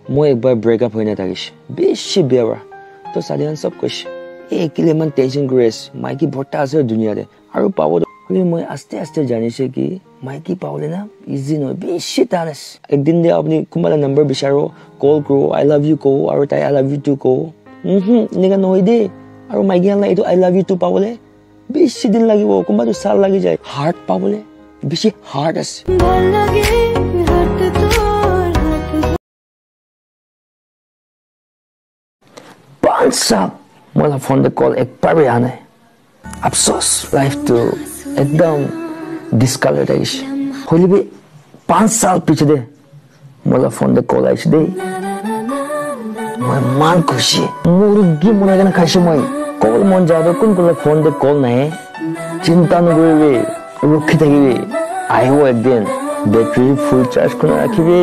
মই একবাৰ ব্ৰেকআপ হৈ নাথাকিছ বেছি বেয়া তো সাদিয়ান সব কৈছ এই কিলে মান টেনশন কৰি আছে মাইকি ভৰ্তা আছে দুনিয়াতে আৰু পাব মই আস্তে আস্তে জানিছে কি মাইকি পাওলে না ইজি নহয় বেছি টান আছে একদিন দে আপুনি কোনবালা নম্বৰ বিচাৰো কল কৰো আই লাভ ইউ কও আৰু তাই আই লাভ ইউ টু কও নিগা নহয় দে আৰু মাইকি হালা এইটো আই লাভ ইউ টু পাবলে বেছি দিন লাগিব কোনবাটো সাল লাগি যায় হাৰ্ট পাবলে বেছি হাৰ্ট আছে ভাল লাগে হাৰ্ট তোৰ পাঁচা मला फोन पे कॉल एक बार भी आना है अफसोस लाइफ तो एकदम डिस्कलर है होली भी 5 साल पीछे दे मला फोन पे कॉल आई दे मैं मान खुशी मुर्गी मुनागन खाशी मैं कॉल मन जाबे कुन कुन फोन पे कॉल नहीं चिंता न करिबे रुखी থাকিবি आइबो एक दिन बैटरी फुल चार्ज कर राखिबे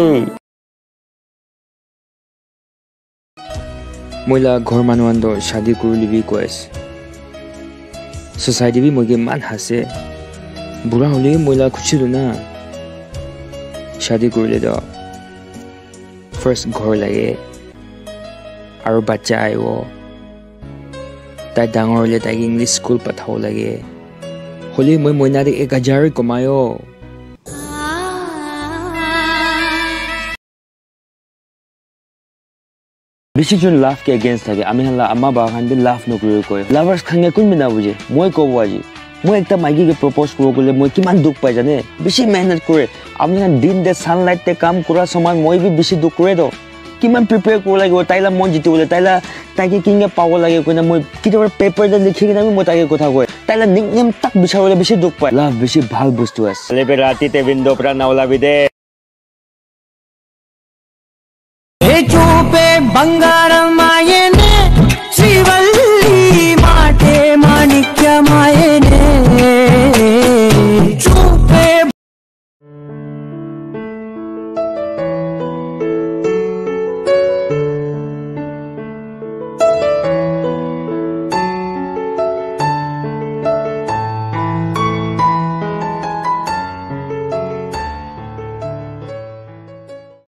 मोला घर मानुआंदो शादी करुलिबि कोएस सोसाइटी भी मोगे मान हासे बुरा होले मोला खुशिलु ना शादी करुले दो फर्स्ट घर लागे आरो बच्चा आयो ताई डांगर होले ताई इंग्लिश स्कूल पठाओ लागे होले মই মইনাৰে 1000 কমাयो बेसी जुन लाफ के अगेंस्ट থাকে আমি হলা আম্মা বাবা খান বি লাফ নকৰিও কয় লাভার্স খানে কোন বিনা বুঝে মই কব আজি মই একটা মাইকি কে প্রপোজ করব বলে মই কিমান দুখ পাই জানে বেছি মেহনত করে আমি দিন দে সানলাইট তে কাম কৰা সময় মই বি বেছি দুখ কৰে দো কিমান প্ৰিপেয়ার কৰিব লাগিব তাইলা মন জিতিবলে তাইলা তাকে কিংগে পাব লাগে কইনা মই কিটা পেপার দে লিখি কিনা মই তাকে কথা কয় তাইলা নিকনেম তাক বিচাৰলে বেছি দুখ পায় লাভ বেছি ভাল বস্তু আছে লেবে ৰাতিতে বিন্দু পৰা নাওলাবি দে हे चूपे बंगारम